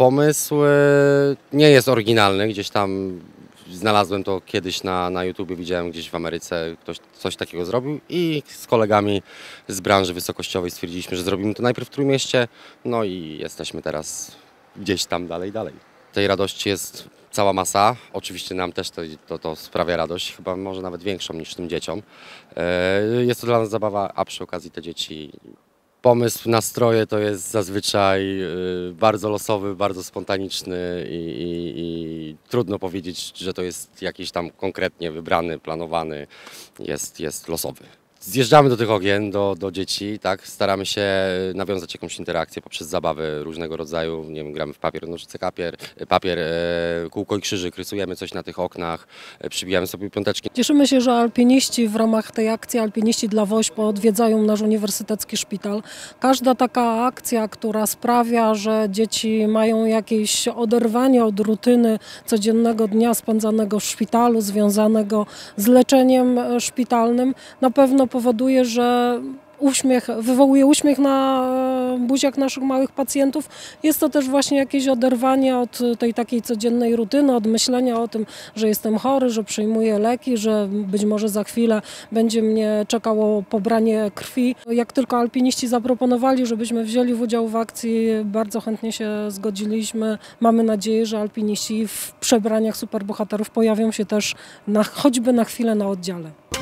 Pomysł nie jest oryginalny, gdzieś tam znalazłem to kiedyś na YouTubie, widziałem gdzieś w Ameryce, ktoś coś takiego zrobił i z kolegami z branży wysokościowej stwierdziliśmy, że zrobimy to najpierw w Trójmieście, no i jesteśmy teraz gdzieś tam dalej. Tej radości jest cała masa, oczywiście nam też to sprawia radość, chyba może nawet większą niż tym dzieciom. Jest to dla nas zabawa, a przy okazji te dzieci. Pomysł, nastroje to jest zazwyczaj bardzo losowy, bardzo spontaniczny i trudno powiedzieć, że to jest jakiś tam konkretnie wybrany, planowany, jest losowy. Zjeżdżamy do tych ogien, do dzieci, tak? Staramy się nawiązać jakąś interakcję poprzez zabawy różnego rodzaju, nie wiem, gramy w papier, nożyce, papier, kółko i krzyżyk, rysujemy coś na tych oknach, przybijamy sobie piąteczki. Cieszymy się, że alpiniści w ramach tej akcji Alpiniści dla WOŚP odwiedzają nasz uniwersytecki szpital. Każda taka akcja, która sprawia, że dzieci mają jakieś oderwanie od rutyny codziennego dnia spędzanego w szpitalu, związanego z leczeniem szpitalnym, na pewno powoduje, że wywołuje uśmiech na buziach naszych małych pacjentów. Jest to też właśnie jakieś oderwanie od tej takiej codziennej rutyny, od myślenia o tym, że jestem chory, że przyjmuję leki, że być może za chwilę będzie mnie czekało pobranie krwi. Jak tylko alpiniści zaproponowali, żebyśmy wzięli udział w akcji, bardzo chętnie się zgodziliśmy. Mamy nadzieję, że alpiniści w przebraniach superbohaterów pojawią się też choćby na chwilę na oddziale.